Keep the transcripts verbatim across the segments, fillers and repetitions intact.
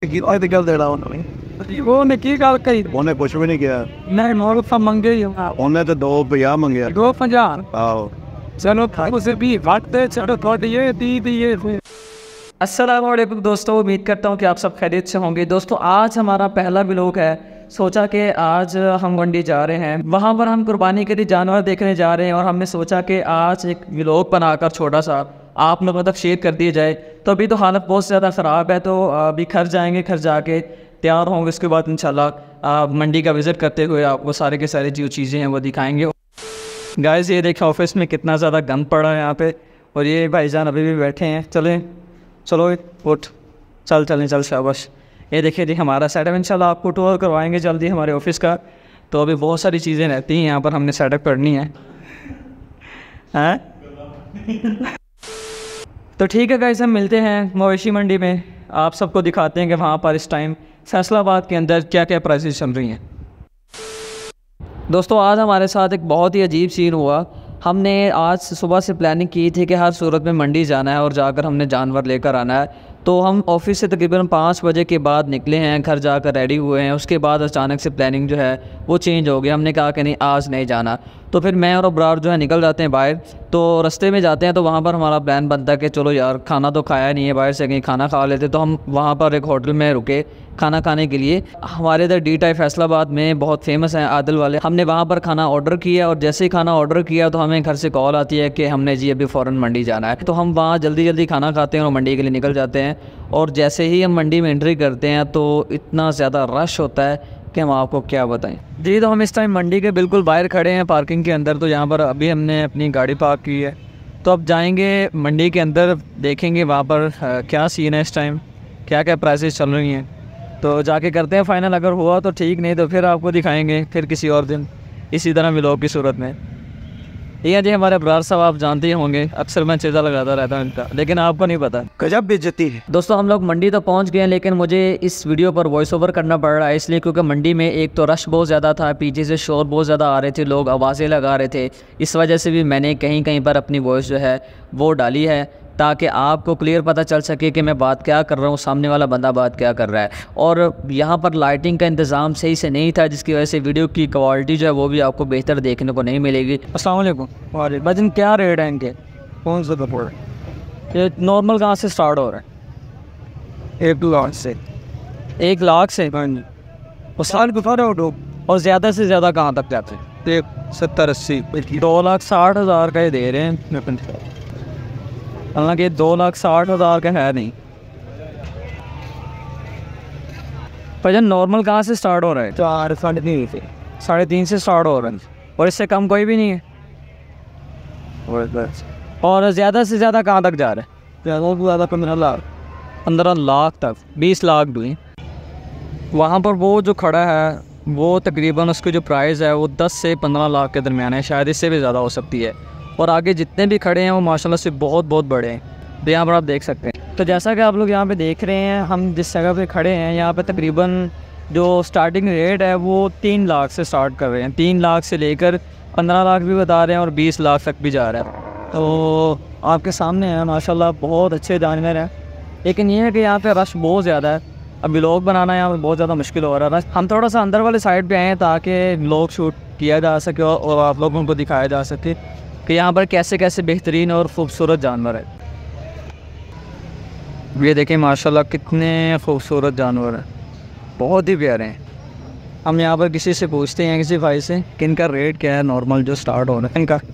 ਕੀਤਾ ਤੇ ਗੱਲ ਦੇਣਾ ਉਹਨੇ ਉਹਨੇ ਕੀ ਗੱਲ ਕਹੀ? ਉਹਨੇ ਕੁਝ ਵੀ ਨਹੀਂ ਕਿਹਾ। ਨਹੀਂ ਮੋਰ ਤਾਂ ਮੰਗੇ ਹੀ ਹੋਣਾ। ਉਹਨੇ ਤਾਂ ਦੋ ਪੰਜਾਹ ਮੰਗਿਆ। दो पंजाब ਆਹੋ चलो उसे भी वक्त दे चलो थोड़ी ये दी दी ये अस्सलाम वालेकुम दोस्तों, उम्मीद करता हूँ कि आप सब खैरियत से होंगे। दोस्तों आज हमारा पहला व्लॉग है। सोचा कि आज हम मंडी जा रहे हैं, वहाँ पर हम कुर्बानी के लिए जानवर देखने जा रहे हैं और हमने सोचा कि आज एक व्लॉग बनाकर छोटा सा आप लोगों तक शेयर कर दिया जाए। तो अभी तो हालत बहुत ज़्यादा ख़राब है, तो अभी घर जाएंगे, घर जाके तैयार होंगे, उसके बाद इंशाल्लाह मंडी का विज़िट करते हुए आपको सारे के सारे जो चीज़ें हैं वो दिखाएंगे। गाइस ये देखिए ऑफिस में कितना ज़्यादा गंद पड़ा है यहाँ पे, और ये भाईजान अभी भी बैठे हैं। चलें चलो उठ चल चलें चल शाबाश। ये देखिए जी हमारा सेटअप, इंशाल्लाह आपको टूर करवाएंगे जल्दी हमारे ऑफिस का। तो अभी बहुत सारी चीज़ें रहती हैं यहाँ पर, हमने सेटअप करनी है हैं तो ठीक है गाइस, हम मिलते हैं मवेशी मंडी में। आप सबको दिखाते हैं कि वहाँ पर इस टाइम फैसलाबाद के अंदर क्या क्या प्राइसेस चल रही हैं। दोस्तों आज हमारे साथ एक बहुत ही अजीब सीन हुआ। हमने आज सुबह से प्लानिंग की थी कि हर सूरत में मंडी जाना है और जाकर हमने जानवर लेकर आना है। तो हम ऑफिस से तकरीबन पाँच बजे के बाद निकले हैं, घर जाकर रेडी हुए हैं। उसके बाद अचानक से प्लानिंग जो है वो चेंज हो गया। हमने कहा कि नहीं आज नहीं जाना। तो फिर मैं और अब्रार जो है निकल जाते हैं बाहर। तो रास्ते में जाते हैं तो वहाँ पर हमारा प्लान बनता है कि चलो यार खाना तो खाया नहीं है, बाहर से कहीं खाना खा लेते। तो हम वहाँ पर एक होटल में रुके खाना खाने के लिए। हमारे इधर डी टाई फैसलाबाद में बहुत फेमस हैं आदिल वाले। हमने वहाँ पर खाना ऑर्डर किया और जैसे ही खाना ऑर्डर किया तो हमें घर से कॉल आती है कि हमने जी अभी फ़ौरन मंडी जाना है। तो हम वहाँ जल्दी जल्दी खाना खाते हैं और मंडी के लिए निकल जाते हैं। और जैसे ही हम मंडी में एंट्री करते हैं तो इतना ज़्यादा रश होता है कि हम आपको क्या बताएं। जी तो हम इस टाइम मंडी के बिल्कुल बाहर खड़े हैं पार्किंग के अंदर। तो यहाँ पर अभी हमने अपनी गाड़ी पार्क की है। तो अब जाएंगे मंडी के अंदर, देखेंगे वहाँ पर क्या सीन है इस टाइम, क्या क्या प्राइसेस चल रही हैं। तो जाके करते हैं फ़ाइनल, अगर हुआ तो ठीक, नहीं तो फिर आपको दिखाएंगे फिर किसी और दिन इसी तरह व्लॉग की सूरत में। ये जी हमारे अब्रार साहब आप जानते ही होंगे, अक्सर मैं चीज़ा लगाता रहता हूँ इनका, लेकिन आपको नहीं पता। गजब बेइज्जती है। दोस्तों हम लोग मंडी तो पहुंच गए हैं, लेकिन मुझे इस वीडियो पर वॉइस ओवर करना पड़ रहा है इसलिए क्योंकि मंडी में एक तो रश बहुत ज़्यादा था, पीछे से शोर बहुत ज़्यादा आ रहे थे, लोग आवाज़ें लगा रहे थे। इस वजह से भी मैंने कहीं कहीं पर अपनी वॉइस जो है वो डाली है ताकि आपको क्लियर पता चल सके कि मैं बात क्या कर रहा हूँ, सामने वाला बंदा बात क्या कर रहा है। और यहाँ पर लाइटिंग का इंतज़ाम सही से नहीं था, जिसकी वजह से वीडियो की क्वालिटी जो है वो भी आपको बेहतर देखने को नहीं मिलेगी। अस्सलाम वालेकुम। वालेकुम। वजन क्या रेट है इनके? कौन सा कपड़ा? ये नॉर्मल कहाँ से स्टार्ट हो रहा है? एक लाख से। एक लाख से? और साल बता रहे हो तो और ज़्यादा से ज़्यादा कहाँ तक जाते हैं? सत्तर अस्सी। दो लाख साठ हज़ार का ही दे रहे हैं, हालांकि दो लाख साठ हज़ार का है नहीं। भजन नॉर्मल कहाँ से स्टार्ट हो रहा है? चार साढ़े तीन से। साढ़े तीन से स्टार्ट हो रहा है और इससे कम कोई भी नहीं है। और ज़्यादा से ज़्यादा कहाँ तक जा रहा है? ज़्यादा से ज़्यादा पंद्रह लाख। पंद्रह लाख तक, बीस लाख भी। वहाँ पर वो जो खड़ा है वो तकरीबन उसकी जो प्राइस है वो दस से पंद्रह लाख के दरमियान है, शायद इससे भी ज़्यादा हो सकती है। और आगे जितने भी खड़े हैं वो माशाल्लाह से बहुत बहुत बड़े हैं, तो यहाँ पर आप देख सकते हैं। तो जैसा कि आप लोग यहाँ पे देख रहे हैं, हम जिस जगह पे खड़े हैं यहाँ पे तकरीबन जो स्टार्टिंग रेट है वो तीन लाख से स्टार्ट कर रहे हैं। तीन लाख से लेकर पंद्रह लाख भी बता रहे हैं और बीस लाख तक भी जा रहा है। तो आपके सामने है माशाल्लाह बहुत अच्छे जानवर हैं, लेकिन ये है कि यहाँ पर रश बहुत ज़्यादा है। अब व्लॉग बनाना यहाँ पर बहुत ज़्यादा मुश्किल हो रहा है। हम थोड़ा सा अंदर वाले साइड पर आए हैं ताकि व्लॉग शूट किया जा सके और आप लोगों को दिखाया जा सके कि यहाँ पर कैसे कैसे बेहतरीन और ख़ूबसूरत जानवर है। ये देखें माशाल्लाह कितने खूबसूरत जानवर हैं, बहुत ही प्यारे हैं। हम यहाँ पर किसी से पूछते हैं, किसी भाई से, कि इनका रेट क्या है नॉर्मल जो स्टार्ट हो रहा है इनका।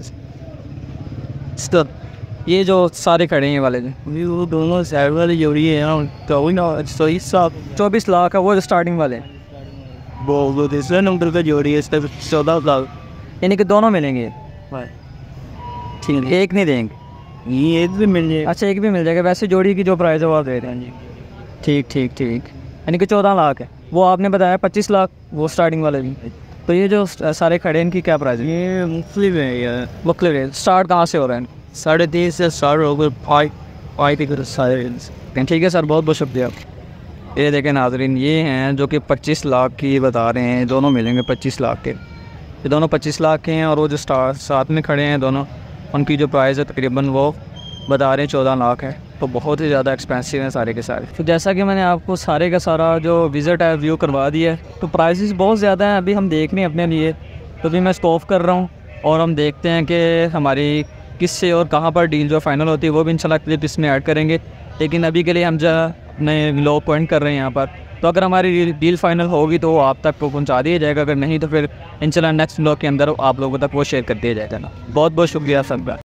ये जो सारे खड़े हैं वाले जो वो दोनों साइड वाले जोड़ी है चौबीस लाख है वो जो स्टार्टिंग वाले हैं, वो वो दूसरे नंबर का जोड़ी है, इसका चौदह लाख। यानी कि दोनों मिलेंगे? ठीक है, एक नहीं देंगे? ये एक भी मिल जाएगा। अच्छा एक भी मिल जाएगा। वैसे जोड़ी की जो प्राइस है वो आप दे रहे हैं जी? ठीक ठीक ठीक, यानी कि चौदह लाख है। वो आपने बताया पच्चीस लाख वो स्टार्टिंग वाले भी। तो ये जो सारे खड़े हैं इनकी क्या प्राइस है? ये मुख्तलिफ है यार, मुख्तलिफ है। स्टार्ट कहाँ से हो रहा है? साढ़े तीन से स्टार्ट हो गए फाइव फाइव साढ़े। ठीक है सर, बहुत बहुत शुक्रिया। ये देखें नाजरीन, ये हैं जो कि पच्चीस लाख की बता रहे हैं, दोनों मिलेंगे पच्चीस लाख के। ये दोनों पच्चीस लाख के हैं और वो जो स्टार साथ में खड़े हैं दोनों, उनकी जो प्राइस है तकरीबन वो बता रहे हैं चौदह लाख है। तो बहुत ही ज़्यादा एक्सपेंसिव हैं सारे के सारे। तो जैसा कि मैंने आपको सारे का सारा जो विज़िट है व्यू करवा दिया है, तो प्राइसेस बहुत ज़्यादा हैं, अभी हम देख रहे हैं अपने लिए। तो अभी मैं इसको ऑफ कर रहा हूँ और हम देखते हैं कि हमारी किससे और कहाँ पर डील जो फाइनल होती है वो भी इंशाल्लाह क्लिप इसमें ऐड करेंगे। लेकिन अभी के लिए हम जो अपने लो पॉइंट कर रहे हैं यहाँ पर, तो अगर हमारी डील फाइनल होगी तो वो आप तक को पहुँचा दिया जाएगा, अगर नहीं तो फिर इंशाल्लाह नेक्स्ट ब्लॉग के अंदर आप लोगों तक वो शेयर कर दिया जाएगा ना। बहुत बहुत शुक्रिया सबका।